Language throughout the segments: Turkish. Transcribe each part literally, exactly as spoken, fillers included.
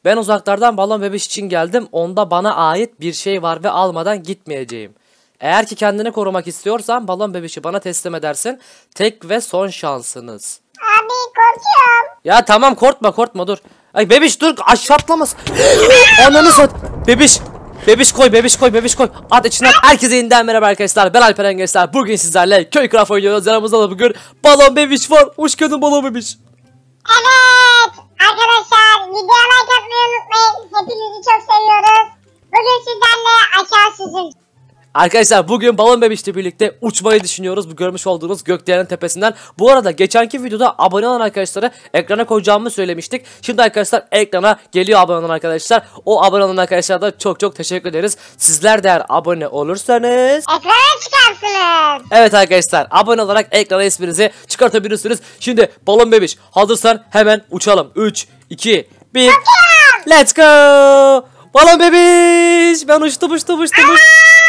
Ben uzaklardan balon bebiş için geldim. Onda bana ait bir şey var ve almadan gitmeyeceğim. Eğer ki kendini korumak istiyorsan balon bebişi bana teslim edersin. Tek ve son şansınız. Abi korkuyorum. Ya tamam korkma korkma dur. Ay bebiş dur aşağı atlamasın. Ananı sat. Bebiş. Bebiş koy bebiş koy bebiş koy. At içine at. Herkese yeniden merhaba arkadaşlar. Ben Alperen Gençler. Bugün sizlerle köy craft oynuyoruz. Yanımızda da bugün balon bebiş var. Hoş geldin balon bebiş. Evet. Arkadaşlar videoya like atmayı unutmayın. Hepinizi çok seviyoruz. Bugün sizlerle aşağı süzün. Arkadaşlar bugün balon bebişle birlikte uçmayı düşünüyoruz. Bu görmüş olduğunuz gökdelenin tepesinden. Bu arada geçenki videoda abone olan arkadaşlara ekrana koyacağımı söylemiştik. Şimdi arkadaşlar ekrana geliyor abone olan arkadaşlar. O abone olan arkadaşlara da çok çok teşekkür ederiz. Sizler de eğer abone olursanız Ekrana çıkarsınız. evet arkadaşlar abone olarak ekrana isminizi çıkartabilirsiniz. Şimdi balon bebiş hazırsan hemen uçalım. üç, iki, bir let's go. Balon bebiş ben uçtum uçtum uçtum uçtum.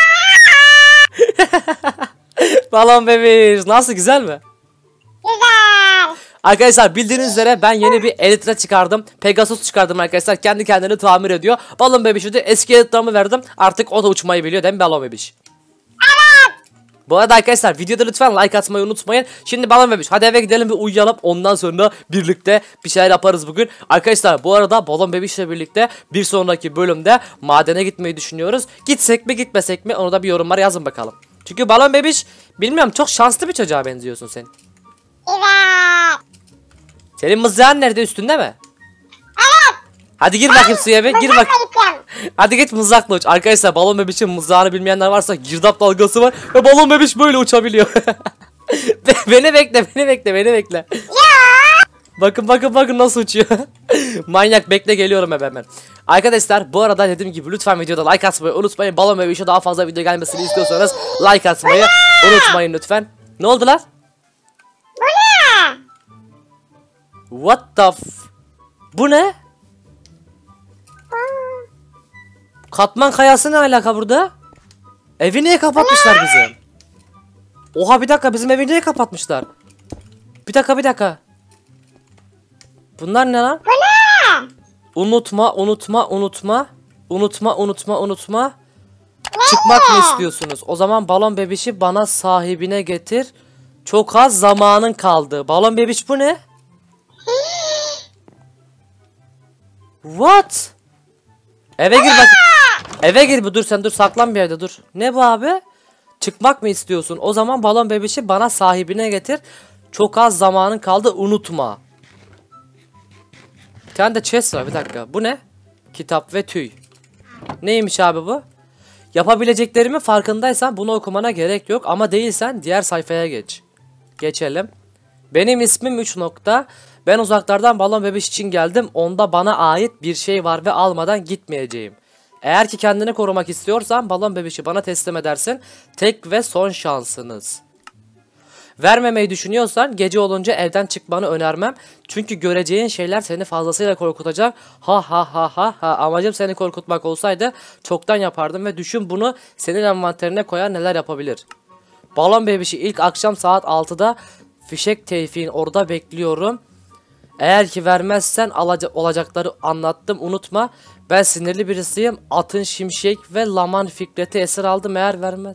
Balon bebiş nasıl, güzel mi? Güzel. Arkadaşlar bildiğiniz üzere ben yeni bir Elytra çıkardım. Pegasus çıkardım arkadaşlar. Kendi kendini tamir ediyor. Balon bebişe de eski Elytra'mı verdim. Artık o da uçmayı biliyor değil mi balon bebiş? Evet. Bu arada arkadaşlar videoda lütfen like atmayı unutmayın. Şimdi balon bebiş hadi eve gidelim ve uyuyalım. Ondan sonra birlikte bir şeyler yaparız bugün. Arkadaşlar bu arada balon bebişle birlikte bir sonraki bölümde madene gitmeyi düşünüyoruz. Gitsek mi gitmesek mi onu da bir yorumlara yazın bakalım. Çünkü balon bebiş bilmiyorum çok şanslı bir çocuğa benziyorsun sen. Evet. Senin mızrağın nerede, üstünde mi? Evet. Hadi gir bakayım suya bir gir bak. Gideceğim. Hadi git mızrakla uç. Arkadaşlar balon bebişin mızrağını bilmeyenler varsa girdap dalgası var ve balon bebiş böyle uçabiliyor. Beni bekle beni bekle beni bekle. Ya. Bakın bakın bakın nasıl uçuyor. Manyak bekle geliyorum hemen hemen. Arkadaşlar bu arada dediğim gibi lütfen videoda like atmayı unutmayın. Balon bebişe daha fazla video gelmesini istiyorsanız like atmayı unutmayın lütfen. Ne oldu lan? Bu ne? What the f... Bu ne? Katman kayası ne alaka burada? Evi niye kapatmışlar bizim? Oha bir dakika, bizim evi niye kapatmışlar? Bir dakika bir dakika. Bunlar ne lan? Bu ne? Unutma unutma unutma. Unutma unutma unutma. Çıkmak mı istiyorsunuz? O zaman balon bebişi bana sahibine getir. Çok az zamanın kaldı. Balon bebiş bu ne? What? Eve gir bak. Eve gir bu, dur sen dur, saklan bir yerde dur. Ne bu abi? Çıkmak mı istiyorsun? O zaman balon bebişi bana sahibine getir. Çok az zamanın kaldı, unutma. Bir tane de chest var, bir dakika. Bu ne? Kitap ve tüy. Neymiş abi bu? Yapabileceklerimin farkındaysan bunu okumana gerek yok. Ama değilsen diğer sayfaya geç. Geçelim. Benim ismim üç nokta. Ben uzaklardan balon bebiş için geldim. Onda bana ait bir şey var ve almadan gitmeyeceğim. Eğer ki kendini korumak istiyorsan balon bebişi bana teslim edersin. Tek ve son şansınız. Vermemeyi düşünüyorsan gece olunca evden çıkmanı önermem. Çünkü göreceğin şeyler seni fazlasıyla korkutacak. Ha ha ha ha ha. Amacım seni korkutmak olsaydı çoktan yapardım ve düşün bunu senin envanterine koyar neler yapabilir. Balon bebişi ilk akşam saat altıda fişek Tevfik'in orada bekliyorum. Eğer ki vermezsen olacakları anlattım, unutma. Ben sinirli birisiyim. Atın Şimşek ve Laman Fikret'i esir aldım eğer vermez.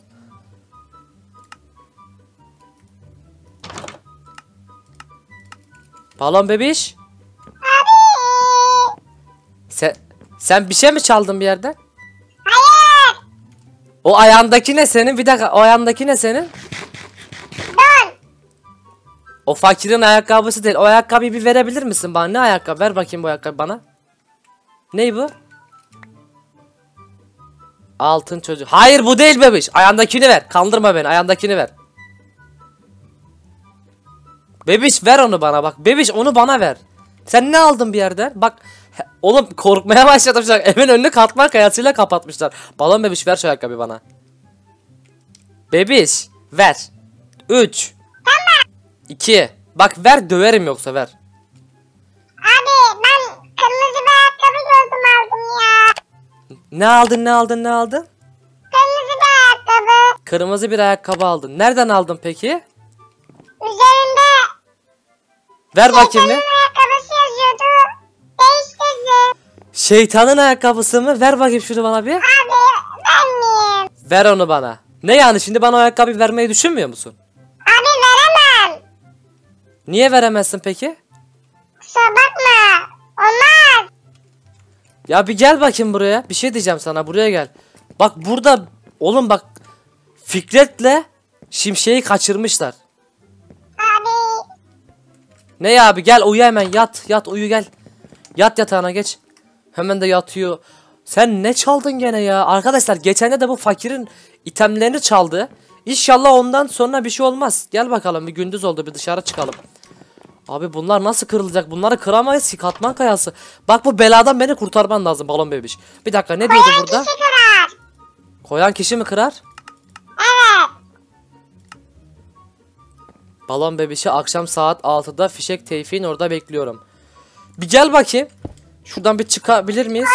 Balon bebiş. Abi. Sen, sen bir şey mi çaldın bir yerden? Hayır. O ayağındaki ne senin? Bir dakika, o ayağındaki ne senin? Don. O fakirin ayakkabısı değil. O ayakkabıyı bir verebilir misin bana? Ne ayakkabı? Ver bakayım bu ayakkabı bana. Ney bu? Altın çocuk. Hayır bu değil bebiş. Ayağındakini ver. Kandırma beni. Ayağındakini ver. Bebiş ver onu bana bak. Bebiş onu bana ver. Sen ne aldın bir yerden? Bak oğlum korkmaya başladım. Evin önünü katman kayasıyla kapatmışlar. Balon bebiş ver şu ayakkabıyı bana. Bebiş ver. üç iki. Bak ver, döverim yoksa ver. Abi ben kırmızı bir ayakkabı gördüm, aldım ya. Ne aldın ne aldın ne aldın? Kırmızı bir ayakkabı. Kırmızı bir ayakkabı aldın. Nereden aldın peki? Üzerinde Ver bakayım bir. şeytanın ayakkabısı yazıyordu. Değiştirdim. Şeytanın ayakkabısı mı? Ver bakayım şunu bana bir. Abi ben miyim? Ver onu bana. Ne yani şimdi bana o ayakkabıyı vermeyi düşünmüyor musun? Abi veremem. Niye veremezsin peki? Kusura bakma. Olmaz. Ya bir gel bakayım buraya. Bir şey diyeceğim sana, buraya gel. Bak burada oğlum bak, Fikret'le Şimşek'i kaçırmışlar. Abi. Ne ya abi, gel uyu hemen, yat yat uyu gel. Yat yatağına geç. Hemen de yatıyor. Sen ne çaldın gene ya? Arkadaşlar geçen de bu fakirin itemlerini çaldı. İnşallah ondan sonra bir şey olmaz. Gel bakalım, bir gündüz oldu, bir dışarı çıkalım. Abi bunlar nasıl kırılacak? Bunları kıramayız ki, katman kayası. Bak bu beladan beni kurtarman lazım balon bebiş. Bir dakika, ne diyordu Koyan burada? kişi kırar. Koyan kişi mi kırar? Evet. Balon bebişi akşam saat altıda Fişek Tevfik'in orada bekliyorum. Bir gel bakayım. Şuradan bir çıkabilir miyiz?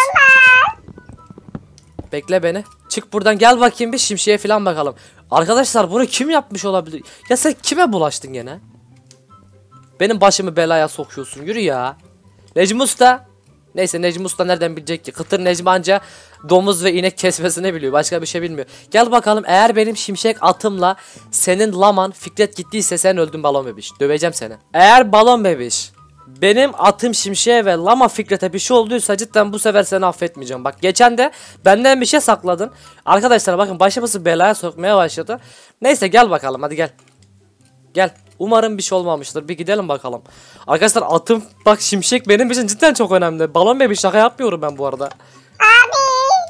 Bekle beni. Çık buradan, gel bakayım bir Şimşek'e falan bakalım. Arkadaşlar bunu kim yapmış olabilir? Ya sen kime bulaştın gene? Benim başımı belaya sokuyorsun, yürü ya. Necmi Usta. Neyse, Necmi Usta nereden bilecek ki? Kıtır Necmi anca domuz ve inek kesmesini biliyor. Başka bir şey bilmiyor. Gel bakalım, eğer benim şimşek atımla senin laman Fikret gittiyse sen öldün balon bebiş. Döveceğim seni. Eğer balon bebiş benim atım şimşeğe ve lama Fikret'e bir şey olduysa cidden bu sefer seni affetmeyeceğim. Bak geçen de benden bir şey sakladın. Arkadaşlar bakın, başımızı belaya sokmaya başladı. Neyse gel bakalım, hadi gel. Gel. Umarım bir şey olmamıştır. Bir gidelim bakalım. Arkadaşlar atım bak, şimşek benim için cidden çok önemli. Balon bebiş, şaka yapmıyorum ben bu arada. Abi.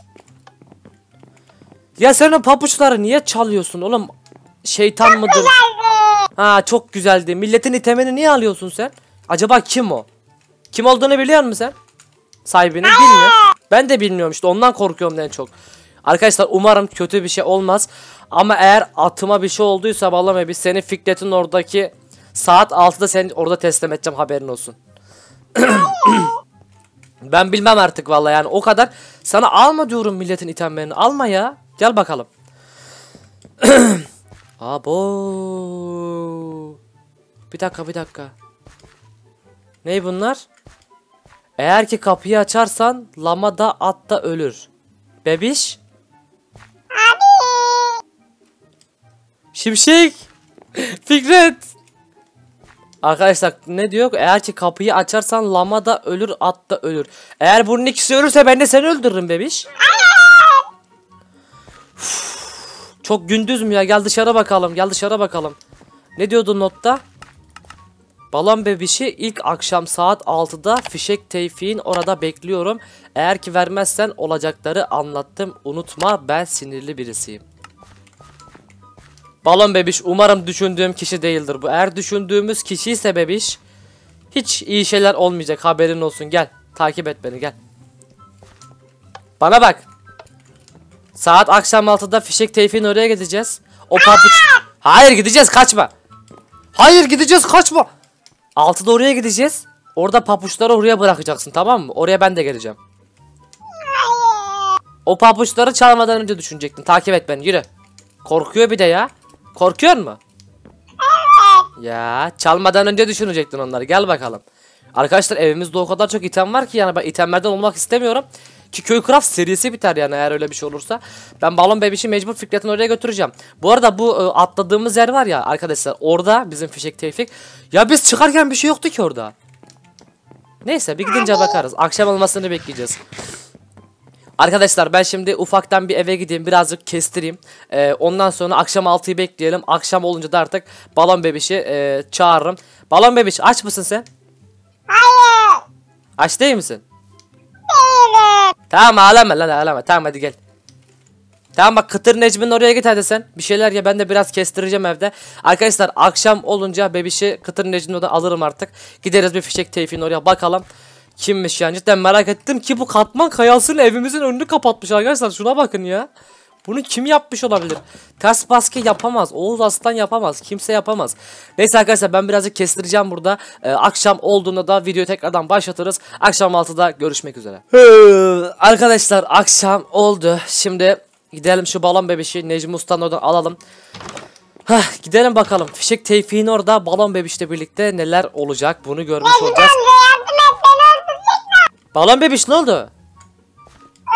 Ya sen o papuçları niye çalıyorsun oğlum? Şeytan mıdır? Güzeldi. Ha çok güzeldi. Milletin itemini niye alıyorsun sen? Acaba kim o? Kim olduğunu biliyor musun sen? Sahibini bilmiyor. Ben de bilmiyorum işte, ondan korkuyorum en çok. Arkadaşlar umarım kötü bir şey olmaz. Ama eğer atıma bir şey olduysa vallahi biz seni Fikret'in oradaki saat altıda seni orada teslim edeceğim, haberin olsun. Ben bilmem artık vallahi, yani o kadar. Sana alma diyorum milletin itemlerini, alma ya. Gel bakalım. Abo. Bir dakika bir dakika. Ney bunlar? Eğer ki kapıyı açarsan lama da at da ölür. Bebiş. Abi. Şimşek. Fikret. Arkadaşlar ne diyor? Eğer ki kapıyı açarsan lama da ölür, at da ölür. Eğer bunun ikisi ölürse ben de seni öldürürüm bebiş. Uf, çok gündüz mü ya? Gel dışarı bakalım. Gel dışarı bakalım. Ne diyordu notta? Balon bebişi ilk akşam saat altıda Fişek Tevfik'in orada bekliyorum. Eğer ki vermezsen olacakları anlattım. Unutma, ben sinirli birisiyim. Balon bebiş, umarım düşündüğüm kişi değildir bu. Eğer düşündüğümüz kişi ise bebiş, hiç iyi şeyler olmayacak, haberin olsun. Gel takip et beni, gel. Bana bak. Saat akşam altıda Fişek Tevfik'in oraya gideceğiz. O papuç. Hayır gideceğiz, kaçma. Hayır gideceğiz, kaçma. altıda oraya gideceğiz. Orada papuçları oraya bırakacaksın, tamam mı? Oraya ben de geleceğim. O papuçları çalmadan önce düşünecektin. Takip et beni, yürü. Korkuyor bir de ya. Korkuyor mu? Ya çalmadan önce düşünecektin onları. Gel bakalım. Arkadaşlar evimizde o kadar çok item var ki, yani ben itemlerden olmak istemiyorum. Ki Köycraft serisi biter yani eğer öyle bir şey olursa. Ben balon bebişi mecbur Fikret'in oraya götüreceğim. Bu arada bu e, atladığımız yer var ya arkadaşlar, orada bizim Fişek Tevfik. Ya biz çıkarken bir şey yoktu ki orada. Neyse bir gidince bakarız. Akşam olmasını bekleyeceğiz. Arkadaşlar ben şimdi ufaktan bir eve gideyim, birazcık kestireyim. Ee, ondan sonra akşam altıyı bekleyelim. Akşam olunca da artık balon bebişi e, çağırırım. Balon bebiş, aç mısın sen? Hayır. Aç değil misin? Değilim. Tamam ağlama lan, ağlama. Tamam hadi gel. Tamam bak, Kıtır Necmi'nin oraya git hadi sen. Bir şeyler ya, ben de biraz kestireceğim evde. Arkadaşlar akşam olunca bebişi Kıtır Necmi'nin oradan alırım artık. Gideriz bir Fişek Tevfik'in oraya bakalım. Kimmiş yani, cidden merak ettim ki bu katman kayasının evimizin önünü kapatmış arkadaşlar, şuna bakın ya. Bunu kim yapmış olabilir? Ters baskı yapamaz. Oğuz Aslan yapamaz. Kimse yapamaz. Neyse arkadaşlar ben birazcık kestireceğim burada. Ee, akşam olduğunda da videoyu tekrardan başlatırız. Akşam altıda görüşmek üzere. Arkadaşlar akşam oldu. Şimdi gidelim şu balon bebişi Necmi Usta'nın oradan alalım. Hah, gidelim bakalım. Fişek Tevfik'in orada balon bebişle birlikte neler olacak bunu görmüş olacağız. Amca yardım et, beni öldürecekler. Balon bebiş ne oldu?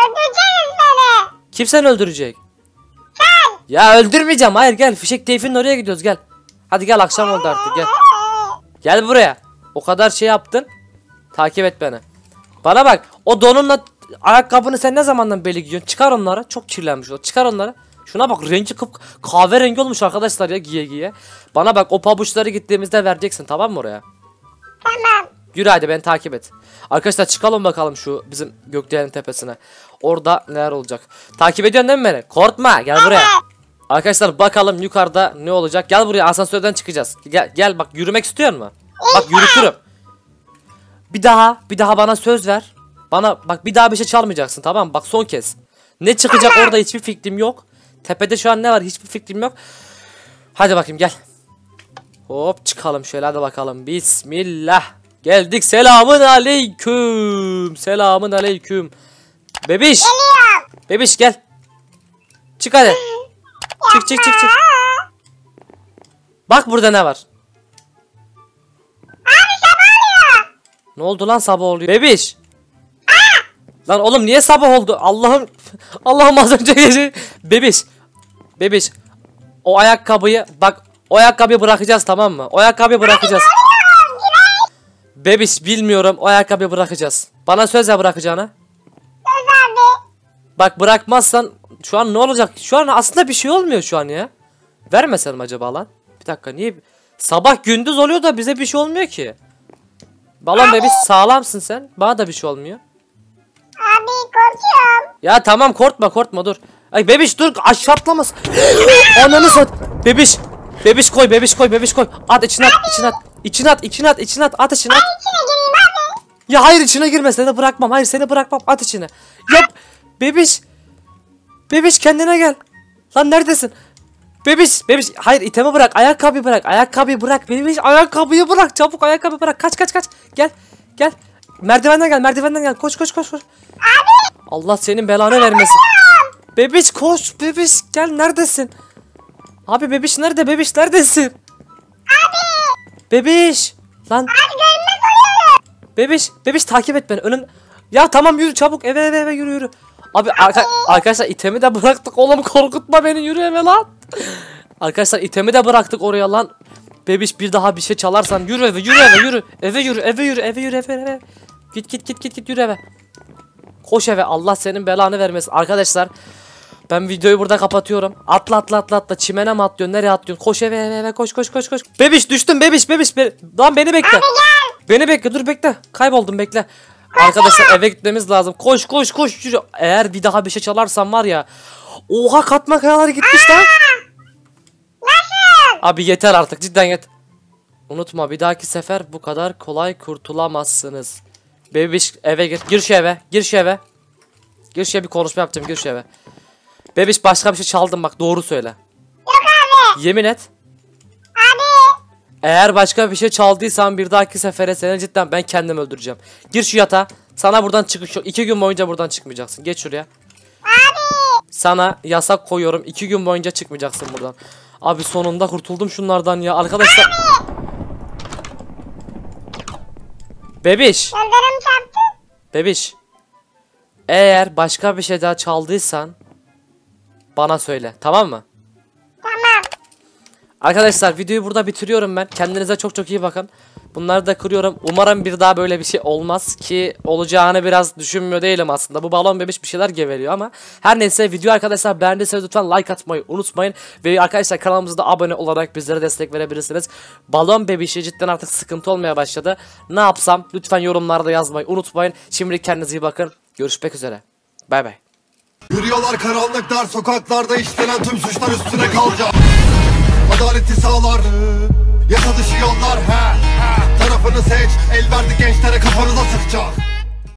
Öldüreceğiz beni. Kim seni öldürecek? Sen. Ya öldürmeyeceğim. Hayır gel. Fişek Tevfik'in oraya gidiyoruz gel. Hadi gel akşam oldu artık gel. Gel buraya. O kadar şey yaptın. Takip et beni. Bana bak. O donunla ayakkabını sen ne zamandan beri giyiyorsun? Çıkar onları. Çok kirlenmiş o. Çıkar onları. Şuna bak rengi kıp kahverengi olmuş arkadaşlar ya giye giye. Bana bak o pabuçları gittiğimizde vereceksin tamam mı oraya? Tamam. Yürü hadi beni takip et. Arkadaşlar çıkalım bakalım şu bizim gökdelenin tepesine. Orada neler olacak? Takip ediyorsun değil mi beni? Korkma gel buraya. Arkadaşlar bakalım yukarıda ne olacak? Gel buraya asansörden çıkacağız. Gel gel bak yürümek istiyor musun? Bak yürütürüm. Bir daha bir daha bana söz ver. Bana bak bir daha bir şey çalmayacaksın tamam mı? Bak son kez. Ne çıkacak orada hiçbir fikrim yok. Tepede şu an ne var hiçbir fikrim yok. Hadi bakayım gel. Hop çıkalım şöyle hadi bakalım. Bismillah. Geldik selamun aleyküm. Selamun aleyküm. Bebiş. Geliyorum. Bebiş gel. Çık hadi. Çık çık çık çık. Bak burada ne var. Abi sabah oluyor. Ne oldu lan sabah oluyor. Bebiş. Lan oğlum niye sabah oldu? Allah'ım. Allah'ım az önce gece. Bebiş. Bebiş. O ayakkabıyı bak o ayakkabıyı bırakacağız tamam mı? O ayakkabıyı bırakacağız. Bebiş bilmiyorum o ayakkabıyı bırakacağız. Bana söz ver bırakacağına. Söz abi. Bak bırakmazsan şu an ne olacak? Şu an aslında bir şey olmuyor şu an ya. Vermesem acaba lan? Bir dakika niye? Sabah gündüz oluyor da bize bir şey olmuyor ki. Balon bebiş sağlamsın sen. Bana da bir şey olmuyor. Abi korkuyorum. Ya tamam korkma korkma dur. Ay bebiş dur aşağı atlamaz. Ananı sat. Bebiş. Bebiş koy bebiş koy bebiş koy. At içine at içine at. İçine at içine at içine at at içine at. İçine gireyim abi. Ya hayır içine girme seni bırakmam. Hayır seni bırakmam at içine. Yap. Bebiş. Bebiş kendine gel. Lan neredesin? Bebiş bebiş hayır itemi bırak ayakkabıyı bırak ayakkabıyı bırak bebiş ayakkabıyı bırak çabuk ayakkabı bırak kaç kaç kaç gel gel merdivenden gel merdivenden gel koş koş koş koş. Abi. Allah senin belanı vermesin. Bebiş koş bebiş gel neredesin? Abi bebiş nerede bebiş neredesin? Abi. Bebiş lan. Abi görünmez oluyorum. Bebiş bebiş takip et beni önüm. Ya tamam yürü çabuk eve eve eve yürü yürü. Abi arka arkadaşlar itemi de bıraktık oğlum korkutma beni yürü eve lan. Arkadaşlar itemi de bıraktık oraya lan. Bebiş bir daha bir şey çalarsan yürü eve yürü eve yürü. Eve yürü eve yürü eve yürü eve eve. Git git git git git yürü eve. Koş eve Allah senin belanı vermesin. Arkadaşlar ben videoyu burada kapatıyorum. Atla atla atla atla çimene mi atlıyorsun nereye atlıyorsun? Koş eve eve eve koş koş koş koş. Bebiş düştüm bebiş bebiş. Be lan beni bekle. Beni bekle dur bekle. Kayboldum bekle. Arkadaşlar eve gitmemiz lazım. Koş koş koş yürü. Eğer bir daha bir şey çalarsan var ya. Oha katma kayaları gitmiş lan. Nasıl? Abi yeter artık cidden yet. Unutma bir dahaki sefer bu kadar kolay kurtulamazsınız. Bebiş eve gir. Gir şu eve. Gir şu eve. Gir şu eve bir konuşma yapacağım. Gir şu eve. Bebiş başka bir şey çaldın bak doğru söyle. Yok abi. Yemin et. Abi. Eğer başka bir şey çaldıysan bir dahaki sefere seni cidden ben kendim öldüreceğim. Gir şu yatağa. Sana buradan çıkış yok. İki gün boyunca buradan çıkmayacaksın. Geç şuraya. Abi. Sana yasak koyuyorum. İki gün boyunca çıkmayacaksın buradan. Abi sonunda kurtuldum şunlardan ya. Arkadaşlar. Bebiş. Gözlerim çarptı. Bebiş. Eğer başka bir şey daha çaldıysan bana söyle. Tamam mı? Tamam. Arkadaşlar videoyu burada bitiriyorum ben. Kendinize çok çok iyi bakın. Bunları da kırıyorum. Umarım bir daha böyle bir şey olmaz ki olacağını biraz düşünmüyor değilim aslında. Bu balon bebiş bir şeyler geveliyor ama her neyse video arkadaşlar beğendiyseniz lütfen like atmayı unutmayın. Ve arkadaşlar kanalımıza da abone olarak bizlere destek verebilirsiniz. Balon bebişi cidden artık sıkıntı olmaya başladı. Ne yapsam lütfen yorumlarda yazmayı unutmayın. Şimdi kendinize iyi bakın. Görüşmek üzere. Bay bay. Yürüyorlar karanlık dar sokaklarda işlenen tüm suçlar üstüne kalacak. Adaleti sağlar, yasa dışı yollar he, he. Tarafını seç, el verdi gençlere kafanıza sıkacak.